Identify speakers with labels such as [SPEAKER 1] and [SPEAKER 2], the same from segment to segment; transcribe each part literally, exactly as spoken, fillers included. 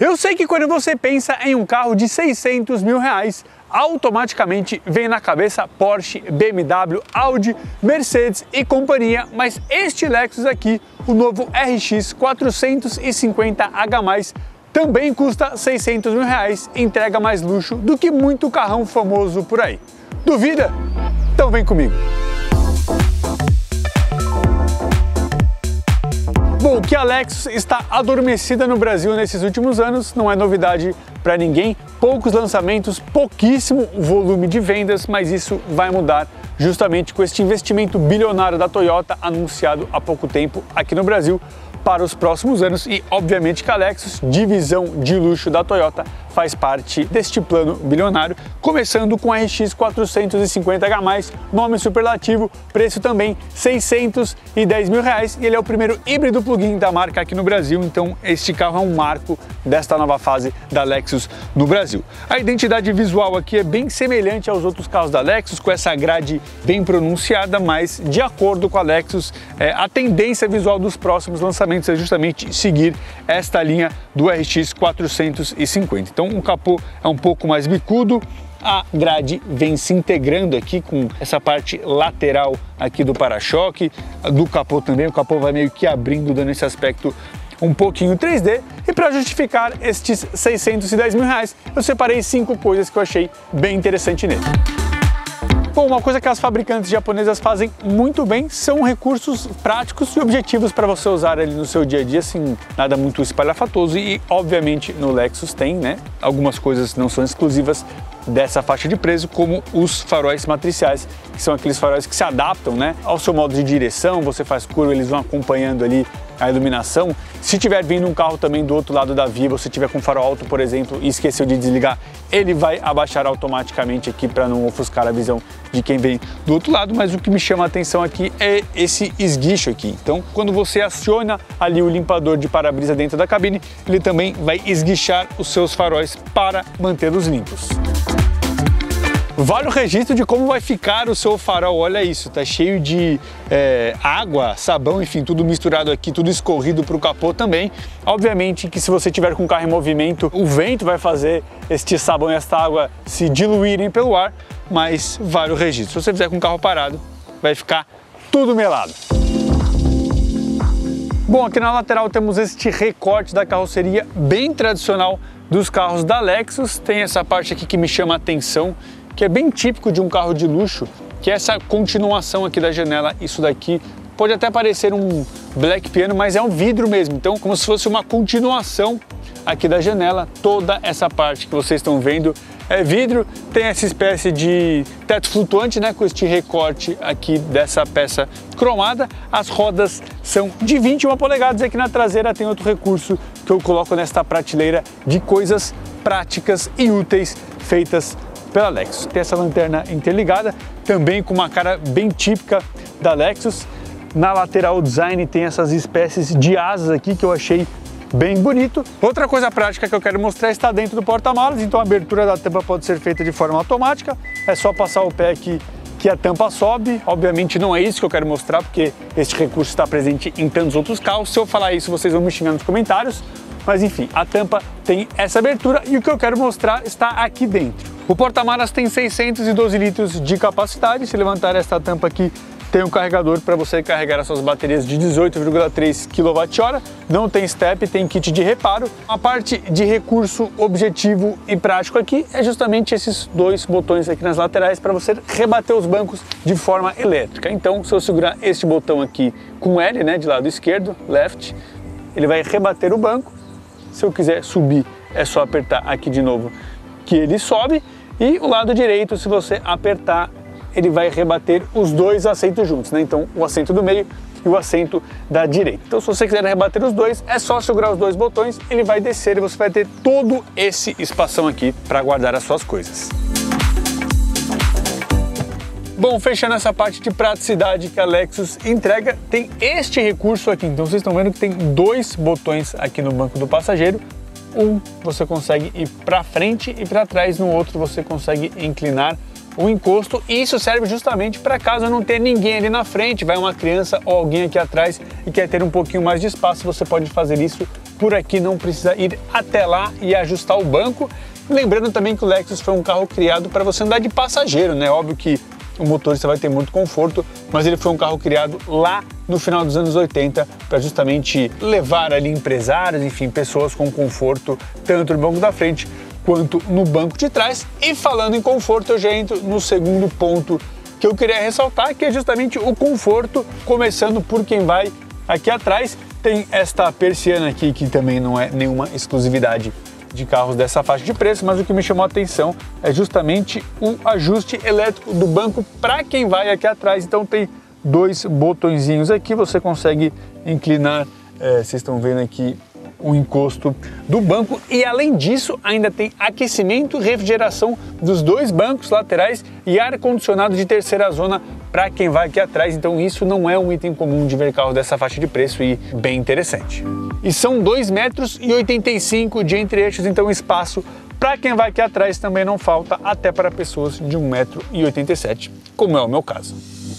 [SPEAKER 1] Eu sei que quando você pensa em um carro de seiscentos mil reais, automaticamente vem na cabeça Porsche, B M W, Audi, Mercedes e companhia, mas este Lexus aqui, o novo R X quatrocentos e cinquenta H mais, também custa seiscentos mil reais e entrega mais luxo do que muito carrão famoso por aí. Duvida? Então vem comigo! Bom, que a Lexus está adormecida no Brasil nesses últimos anos não é novidade para ninguém. Poucos lançamentos, pouquíssimo volume de vendas, mas isso vai mudar justamente com este investimento bilionário da Toyota anunciado há pouco tempo aqui no Brasil para os próximos anos e, obviamente, que a Lexus, divisão de luxo da Toyota, faz parte deste plano bilionário, começando com a R X quatrocentos e cinquenta H mais, nome superlativo, preço também seiscentos e dez mil reais, e ele é o primeiro híbrido plug-in da marca aqui no Brasil, então este carro é um marco desta nova fase da Lexus no Brasil. A identidade visual aqui é bem semelhante aos outros carros da Lexus, com essa grade bem pronunciada, mas de acordo com a Lexus, é, a tendência visual dos próximos lançamentos é justamente seguir esta linha do R X quatrocentos e cinquenta. Então o capô é um pouco mais bicudo, a grade vem se integrando aqui com essa parte lateral aqui do para-choque, do capô também, o capô vai meio que abrindo, dando esse aspecto um pouquinho três D. E para justificar estes seiscentos e dez mil reais, eu separei cinco coisas que eu achei bem interessante nele. Bom, uma coisa que as fabricantes japonesas fazem muito bem são recursos práticos e objetivos para você usar ali no seu dia a dia, assim, nada muito espalhafatoso, e obviamente no Lexus tem, né? Algumas coisas não são exclusivas dessa faixa de preço, como os faróis matriciais, que são aqueles faróis que se adaptam, né, ao seu modo de direção. Você faz curva, eles vão acompanhando ali a iluminação. Se tiver vindo um carro também do outro lado da via, você tiver com farol alto, por exemplo, e esqueceu de desligar, ele vai abaixar automaticamente aqui para não ofuscar a visão de quem vem do outro lado. Mas o que me chama a atenção aqui é esse esguicho aqui. Então, quando você aciona ali o limpador de para-brisa dentro da cabine, ele também vai esguichar os seus faróis para mantê-los limpos. Vale o registro de como vai ficar o seu farol, olha isso, tá cheio de é, água, sabão, enfim, tudo misturado aqui, tudo escorrido para o capô também. Obviamente que se você tiver com o carro em movimento, o vento vai fazer este sabão e esta água se diluírem pelo ar, mas vale o registro. Se você fizer com o carro parado, vai ficar tudo melado. Bom, aqui na lateral temos este recorte da carroceria bem tradicional dos carros da Lexus. Tem essa parte aqui que me chama a atenção, que é bem típico de um carro de luxo, que é essa continuação aqui da janela. Isso daqui pode até parecer um black piano, mas é um vidro mesmo, então como se fosse uma continuação aqui da janela. Toda essa parte que vocês estão vendo é vidro, tem essa espécie de teto flutuante, né, com este recorte aqui dessa peça cromada. As rodas são de vinte e uma polegadas, aqui na traseira tem outro recurso que eu coloco nesta prateleira de coisas práticas e úteis feitas pela Lexus. Tem essa lanterna interligada, também com uma cara bem típica da Lexus. Na lateral o design tem essas espécies de asas aqui que eu achei bem bonito. Outra coisa prática que eu quero mostrar está dentro do porta-malas, então a abertura da tampa pode ser feita de forma automática, é só passar o pé aqui que a tampa sobe. Obviamente não é isso que eu quero mostrar, porque este recurso está presente em tantos outros carros. Se eu falar isso, vocês vão me xingar nos comentários, mas enfim, a tampa tem essa abertura e o que eu quero mostrar está aqui dentro. O porta-malas tem seiscentos e doze litros de capacidade. Se levantar esta tampa aqui, tem um carregador para você carregar as suas baterias de dezoito vírgula três quilowatt-hora. Não tem step, tem kit de reparo. A parte de recurso objetivo e prático aqui é justamente esses dois botões aqui nas laterais para você rebater os bancos de forma elétrica. Então, se eu segurar este botão aqui com L, né, de lado esquerdo, left, ele vai rebater o banco. Se eu quiser subir, é só apertar aqui de novo que ele sobe. E o lado direito, se você apertar, ele vai rebater os dois assentos juntos, né? Então, o assento do meio e o assento da direita. Então, se você quiser rebater os dois, é só segurar os dois botões, ele vai descer e você vai ter todo esse espação aqui para guardar as suas coisas. Bom, fechando essa parte de praticidade que a Lexus entrega, tem este recurso aqui. Então, vocês estão vendo que tem dois botões aqui no banco do passageiro. Um você consegue ir para frente e para trás, no outro você consegue inclinar o encosto, e isso serve justamente para caso não tenha ninguém ali na frente, vai uma criança ou alguém aqui atrás e quer ter um pouquinho mais de espaço, você pode fazer isso por aqui, não precisa ir até lá e ajustar o banco. Lembrando também que o Lexus foi um carro criado para você andar de passageiro, né? Óbvio que o motorista vai ter muito conforto, mas ele foi um carro criado lá no final dos anos oitenta para justamente levar ali empresários, enfim, pessoas com conforto tanto no banco da frente quanto no banco de trás. E falando em conforto, eu já entro no segundo ponto que eu queria ressaltar, que é justamente o conforto, começando por quem vai aqui atrás. Tem esta persiana aqui, que também não é nenhuma exclusividade de carros dessa faixa de preço, mas o que me chamou a atenção é justamente o ajuste elétrico do banco para quem vai aqui atrás. Então tem dois botõezinhos aqui, você consegue inclinar, é, vocês estão vendo aqui o encosto do banco, e além disso ainda tem aquecimento e refrigeração dos dois bancos laterais e ar-condicionado de terceira zona para quem vai aqui atrás. Então isso não é um item comum de ver carro dessa faixa de preço e bem interessante. E são dois metros e oitenta e cinco de entre-eixos, então espaço para quem vai aqui atrás também não falta, até para pessoas de um metro e oitenta e sete, como é o meu caso.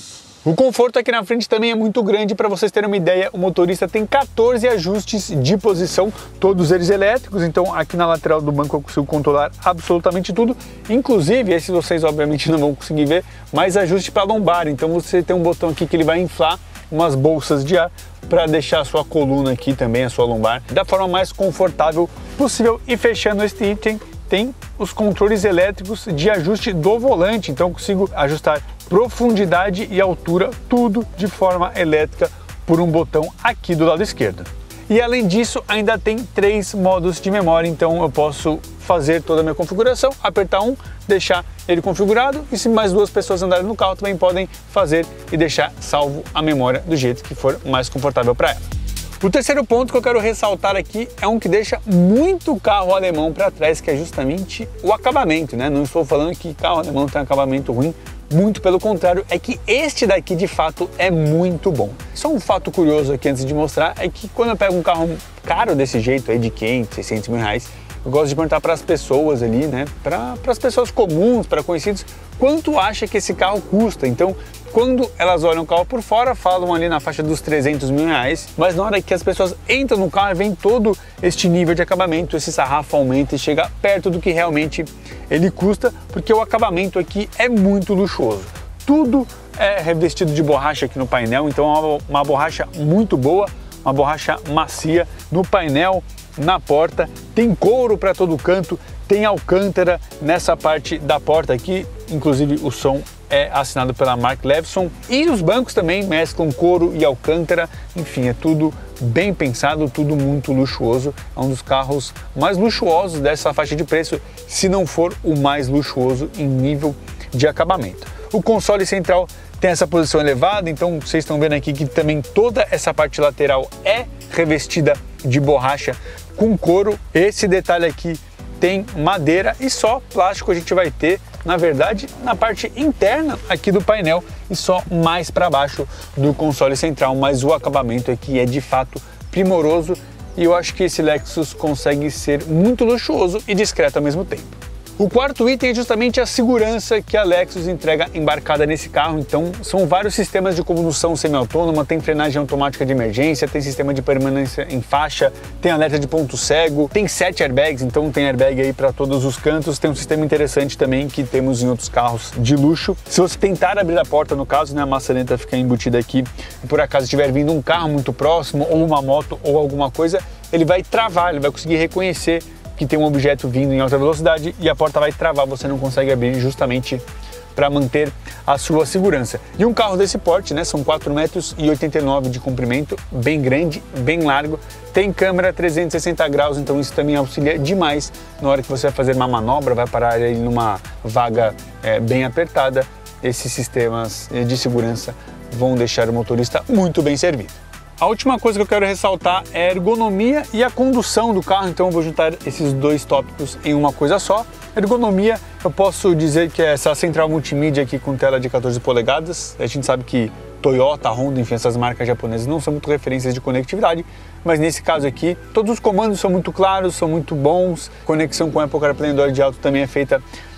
[SPEAKER 1] O conforto aqui na frente também é muito grande. Para vocês terem uma ideia, o motorista tem quatorze ajustes de posição, todos eles elétricos, então aqui na lateral do banco eu consigo controlar absolutamente tudo, inclusive, esses vocês obviamente não vão conseguir ver, mas ajuste para lombar. Então você tem um botão aqui que ele vai inflar umas bolsas de ar para deixar a sua coluna aqui também, a sua lombar, da forma mais confortável possível. E fechando este item, tem os controles elétricos de ajuste do volante, então eu consigo ajustar profundidade e altura, tudo de forma elétrica por um botão aqui do lado esquerdo. E além disso, ainda tem três modos de memória, então eu posso fazer toda a minha configuração, apertar um, deixar ele configurado, e se mais duas pessoas andarem no carro também podem fazer e deixar salvo a memória do jeito que for mais confortável para ela. O terceiro ponto que eu quero ressaltar aqui é um que deixa muito carro alemão para trás, que é justamente o acabamento, né? Não estou falando que carro alemão tem um acabamento ruim, muito pelo contrário, é que este daqui de fato é muito bom. Só um fato curioso aqui antes de mostrar é que quando eu pego um carro caro desse jeito aí de quinhentos, seiscentos mil reais, eu gosto de perguntar para as pessoas ali, né, para as pessoas comuns, para conhecidos, quanto acha que esse carro custa. Então, quando elas olham o carro por fora, falam ali na faixa dos trezentos mil reais, mas na hora que as pessoas entram no carro, vem todo este nível de acabamento, esse sarrafo aumenta e chega perto do que realmente ele custa, porque o acabamento aqui é muito luxuoso. Tudo é revestido de borracha aqui no painel, então é uma, uma borracha muito boa, uma borracha macia no painel, na porta, tem couro para todo canto, tem alcântara nessa parte da porta aqui, inclusive o som é assinado pela Mark Levinson, e os bancos também mesclam couro e alcântara, enfim, é tudo bem pensado, tudo muito luxuoso. É um dos carros mais luxuosos dessa faixa de preço, se não for o mais luxuoso em nível de acabamento. O console central tem essa posição elevada, então vocês estão vendo aqui que também toda essa parte lateral é revestida de borracha com couro. Esse detalhe aqui tem madeira e só plástico a gente vai ter, na verdade, na parte interna aqui do painel e só mais para baixo do console central, mas o acabamento aqui é de fato primoroso e eu acho que esse Lexus consegue ser muito luxuoso e discreto ao mesmo tempo. O quarto item é justamente a segurança que a Lexus entrega embarcada nesse carro. Então são vários sistemas de condução semi-autônoma, tem frenagem automática de emergência, tem sistema de permanência em faixa, tem alerta de ponto cego, tem sete airbags, então tem airbag aí para todos os cantos. Tem um sistema interessante também que temos em outros carros de luxo. Se você tentar abrir a porta, no caso, né, a maçaneta fica embutida aqui, e por acaso estiver vindo um carro muito próximo, ou uma moto, ou alguma coisa, ele vai travar, ele vai conseguir reconhecer que tem um objeto vindo em alta velocidade e a porta vai travar, você não consegue abrir, justamente para manter a sua segurança. E um carro desse porte, né, são quatro metros e oitenta e nove de comprimento, bem grande, bem largo, tem câmera trezentos e sessenta graus, então isso também auxilia demais na hora que você vai fazer uma manobra, vai parar ele numa vaga é, bem apertada. Esses sistemas de segurança vão deixar o motorista muito bem servido. A última coisa que eu quero ressaltar é a ergonomia e a condução do carro, então eu vou juntar esses dois tópicos em uma coisa só. Ergonomia, eu posso dizer que é essa central multimídia aqui com tela de quatorze polegadas. A gente sabe que Toyota, Honda, enfim, essas marcas japonesas não são muito referências de conectividade, mas nesse caso aqui, todos os comandos são muito claros, são muito bons. Conexão com a Apple CarPlay e Android Auto também é feita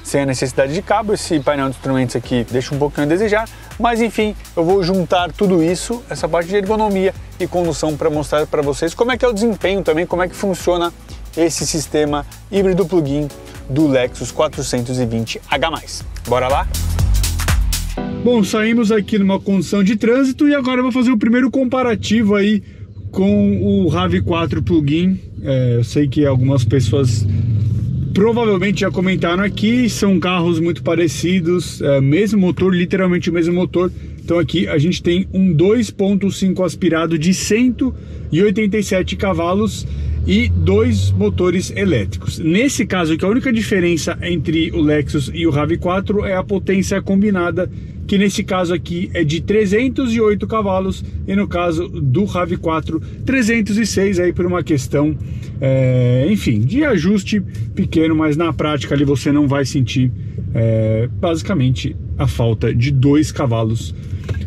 [SPEAKER 1] sem a necessidade de cabo. Esse painel de instrumentos aqui deixa um pouquinho a desejar, mas enfim, eu vou juntar tudo isso, essa parte de ergonomia e condução, para mostrar para vocês como é que é o desempenho também, como é que funciona esse sistema híbrido plug-in do Lexus quatrocentos e vinte H mais. Bora lá? Bom, saímos aqui numa condição de trânsito e agora eu vou fazer o primeiro comparativo aí com o RAV quatro plug-in. É, eu sei que algumas pessoas provavelmente já comentaram aqui, são carros muito parecidos, é, mesmo motor, literalmente o mesmo motor. Então aqui a gente tem um dois ponto cinco aspirado de cento e oitenta e sete cavalos e dois motores elétricos. Nesse caso aqui, a única diferença entre o Lexus e o RAV quatro é a potência combinada, que nesse caso aqui é de trezentos e oito cavalos e no caso do RAV quatro trezentos e seis, aí por uma questão é, enfim, de ajuste pequeno, mas na prática ali você não vai sentir é, basicamente a falta de dois cavalos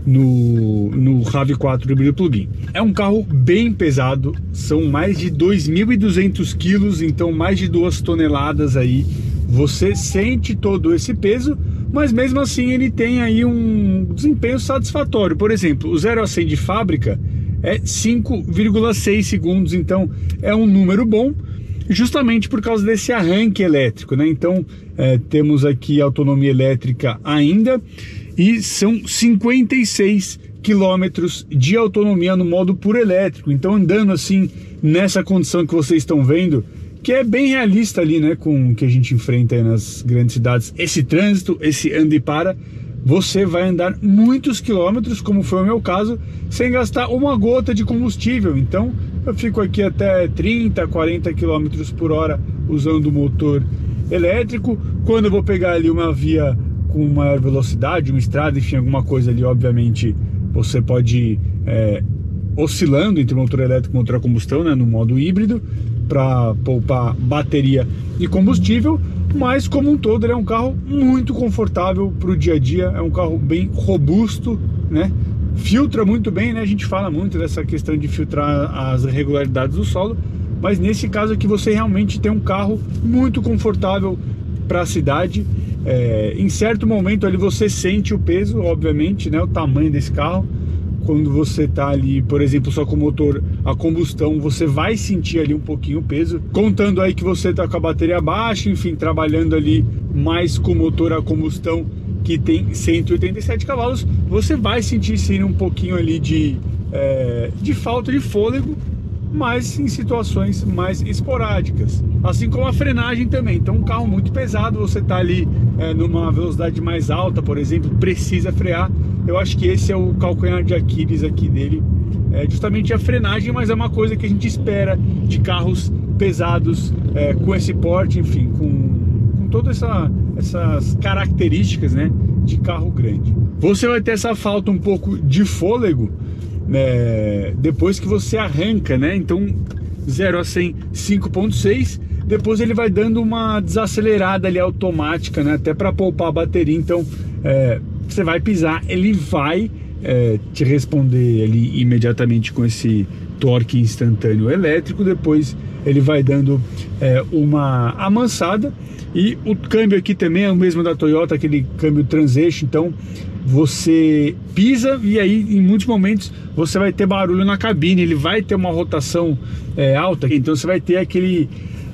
[SPEAKER 1] no, no RAV quatro híbrido plug-in. É um carro bem pesado, são mais de dois mil e duzentos quilos, então mais de duas toneladas aí, você sente todo esse peso, mas mesmo assim ele tem aí um desempenho satisfatório. Por exemplo, o zero a cem de fábrica é cinco vírgula seis segundos, então é um número bom, justamente por causa desse arranque elétrico, né? Então é, temos aqui autonomia elétrica ainda, e são cinquenta e seis quilômetros de autonomia no modo puro elétrico. Então andando assim nessa condição que vocês estão vendo, que é bem realista ali, né, com o que a gente enfrenta aí nas grandes cidades, esse trânsito, esse anda e para, você vai andar muitos quilômetros, como foi o meu caso, sem gastar uma gota de combustível. Então eu fico aqui até trinta, quarenta quilômetros por hora usando o motor elétrico. Quando eu vou pegar ali uma via com maior velocidade, uma estrada, enfim, alguma coisa ali, obviamente você pode ir é, oscilando entre motor elétrico e motor a combustão, né, no modo híbrido, para poupar bateria e combustível, mas como um todo ele é um carro muito confortável para o dia a dia, é um carro bem robusto, né? Filtra muito bem, né? A gente fala muito dessa questão de filtrar as irregularidades do solo, mas nesse caso aqui você realmente tem um carro muito confortável para a cidade. É, em certo momento ali você sente o peso, obviamente, né? O tamanho desse carro. Quando você está ali, por exemplo, só com o motor a combustão, você vai sentir ali um pouquinho o peso. Contando aí que você está com a bateria baixa, enfim, trabalhando ali mais com o motor a combustão, que tem cento e oitenta e sete cavalos, você vai sentir sim um pouquinho ali de, é, de falta de fôlego, mas em situações mais esporádicas. Assim como a frenagem também. Então um carro muito pesado, você está ali é, numa velocidade mais alta, por exemplo, precisa frear. Eu acho que esse é o calcanhar de Aquiles aqui dele, é justamente a frenagem, mas é uma coisa que a gente espera de carros pesados, é, com esse porte, enfim, com, com todas essa, essas características, né, de carro grande. Você vai ter essa falta um pouco de fôlego, né, depois que você arranca, né? Então zero a cem, cinco ponto seis, depois ele vai dando uma desacelerada ali automática, né, até para poupar a bateria. Então é, você vai pisar, ele vai é, te responder ali imediatamente com esse torque instantâneo elétrico. Depois ele vai dando é, uma amansada, e o câmbio aqui também é o mesmo da Toyota, aquele câmbio Transeixo. Então você pisa e aí em muitos momentos você vai ter barulho na cabine, ele vai ter uma rotação é, alta, então você vai ter aquele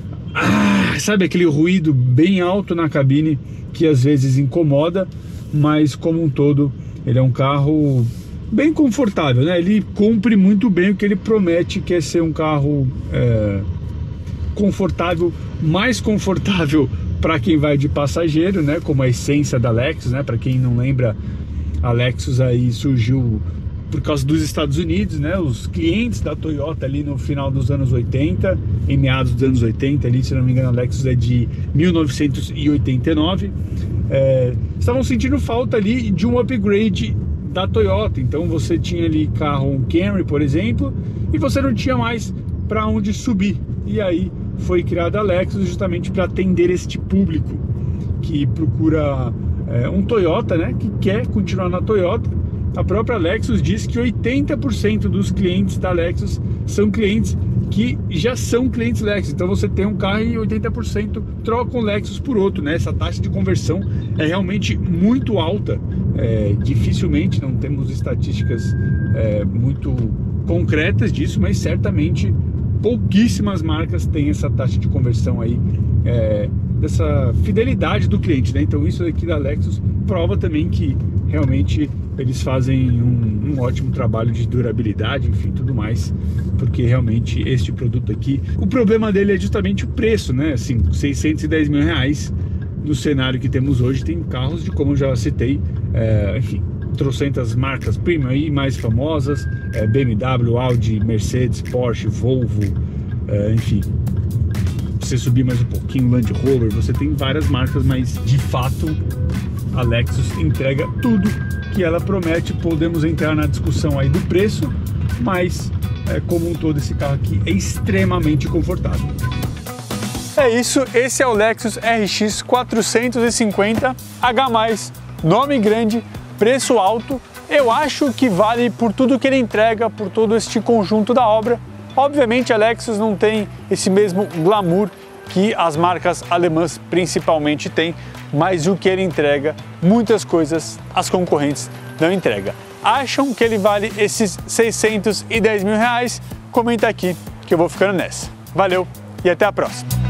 [SPEAKER 1] ah, sabe, aquele ruído bem alto na cabine que às vezes incomoda, mas como um todo ele é um carro bem confortável, né? Ele cumpre muito bem o que ele promete, que é ser um carro é, confortável, mais confortável para quem vai de passageiro, né? Como a essência da Lexus, né? Para quem não lembra, a Lexus aí surgiu por causa dos Estados Unidos, né? Os clientes da Toyota ali no final dos anos oitenta, em meados dos anos oitenta ali, se não me engano, a Lexus é de mil novecentos e oitenta e nove, é, estavam sentindo falta ali de um upgrade da Toyota. Então você tinha ali carro, um Camry, por exemplo, e você não tinha mais para onde subir. E aí foi criada a Lexus justamente para atender este público que procura é, um Toyota, né? Que quer continuar na Toyota. A própria Lexus diz que oitenta por cento dos clientes da Lexus são clientes que já são clientes Lexus. Então você tem um carro e oitenta por cento trocam Lexus por outro, né? Essa taxa de conversão é realmente muito alta. É, dificilmente, não temos estatísticas é, muito concretas disso, mas certamente pouquíssimas marcas têm essa taxa de conversão aí, é, dessa fidelidade do cliente, né? Então isso aqui da Lexus prova também que realmente eles fazem um, um ótimo trabalho de durabilidade, enfim, tudo mais, porque realmente este produto aqui, o problema dele é justamente o preço, né? Assim, seiscentos e dez mil reais no cenário que temos hoje. Tem carros de, como eu já citei, é, enfim, trocentas marcas premium aí, mais famosas, é, B M W, Audi, Mercedes, Porsche, Volvo, é, enfim, você subir mais um pouquinho, Land Rover, você tem várias marcas, mas de fato a Lexus entrega tudo que ela promete. Podemos entrar na discussão aí do preço, mas é, como um todo esse carro aqui é extremamente confortável. É isso, esse é o Lexus R X quatrocentos e cinquenta H mais, nome grande, preço alto. Eu acho que vale por tudo que ele entrega, por todo este conjunto da obra. Obviamente a Lexus não tem esse mesmo glamour que as marcas alemãs principalmente têm, mas o que ele entrega, muitas coisas as concorrentes não entregam. Acham que ele vale esses seiscentos e dez mil reais? Comenta aqui que eu vou ficando nessa. Valeu e até a próxima!